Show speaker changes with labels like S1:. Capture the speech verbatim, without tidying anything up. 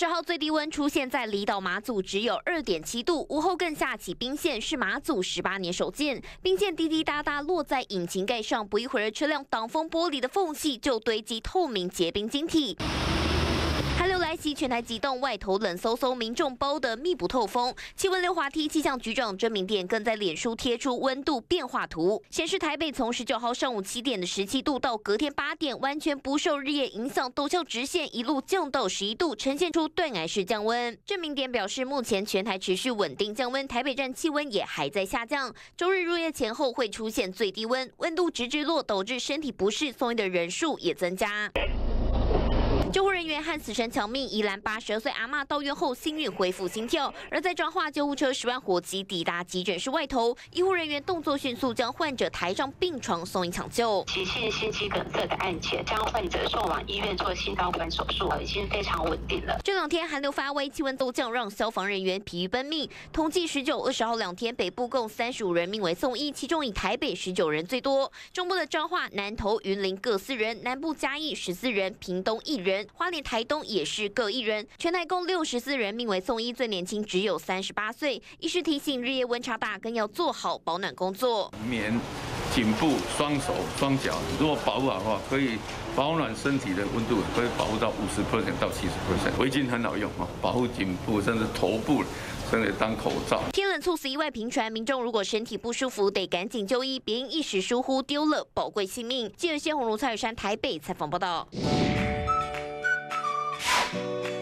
S1: 十号最低温出现在离岛马祖，只有二点七度，午后更下起冰线，是马祖十八年首见。冰线滴滴答答落在引擎盖上，不一会儿，车辆挡风玻璃的缝隙就堆积透明结冰晶体。 寒流来袭，全台急冻，外头冷飕飕，民众包得密不透风。气温溜滑梯，气象局长甄明典更在脸书贴出温度变化图，显示台北从十九号上午七点的十七度到隔天八点，完全不受日夜影响，陡峭直线一路降到十一度，呈现出断崖式降温。甄明典表示，目前全台持续稳定降温，台北站气温也还在下降，周日入夜前后会出现最低温，温度直直落，导致身体不适送医的人数也增加。 救护人员和死神抢命，宜兰八十二岁阿嬷到院后幸运恢复心跳。而在彰化，救护车十万火急抵达急诊室外头，医护人员动作迅速，将患者抬上病床送医抢救。
S2: 急性心肌梗塞的案件，将患者送往医院做心导管手术，已经非常稳定了。
S1: 这两天寒流发威，气温骤降，让消防人员疲于奔命。统计十九、二十号两天，北部共三十五人命为送医，其中以台北十九人最多。中部的彰化、南投、云林各四人，南部嘉义十四人，屏东一人。 花莲、台东也是各一人，全台共六十四人命为送医，最年轻只有三十八岁。医师提醒，日夜温差大，更要做好保暖工作。
S3: 棉、颈部、双手、双脚，如果保护好的话，可以保暖身体的温度，可以保护到五十 percent 到七十 percent。围巾很好用哈，保护颈部甚至头部。 甚至当口罩。
S1: 天冷猝死意外频传，民众如果身体不舒服，得赶紧就医，别因一时疏忽丢了宝贵性命。记者谢鸿儒、蔡雨珊台北采访报道。